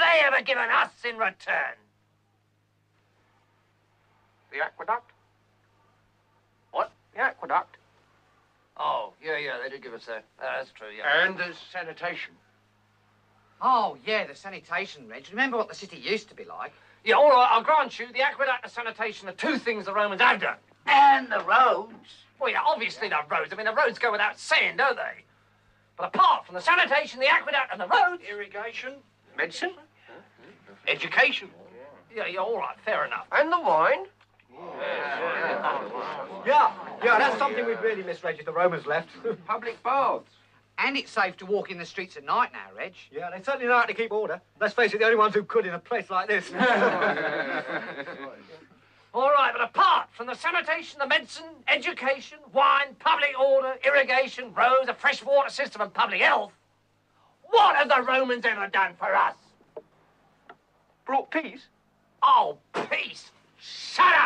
they ever given us in return? The aqueduct? What? The aqueduct. Oh, yeah, they did give us that. That's true, yeah. And the sanitation. Oh, yeah, the sanitation, Reg. Remember what the city used to be like? Yeah, all right, I'll grant you, the aqueduct and sanitation are two things the Romans have done. And the roads. Well, yeah, obviously the roads. I mean, the roads go without saying, don't they? But apart from the sanitation, the aqueduct and the roads... Irrigation. Medicine. Education. Yeah, all right, fair enough. And the wine. Yeah, that's something we'd really miss, Reg, if the Romans left. Public baths. And it's safe to walk in the streets at night now, Reg. Yeah, they certainly know how to keep order. Let's face it, the only ones who could in a place like this. All right, but apart from the sanitation, the medicine, education, wine, public order, irrigation, roads, a fresh water system and public health, what have the Romans ever done for us? Brought peace. Oh, peace! Shut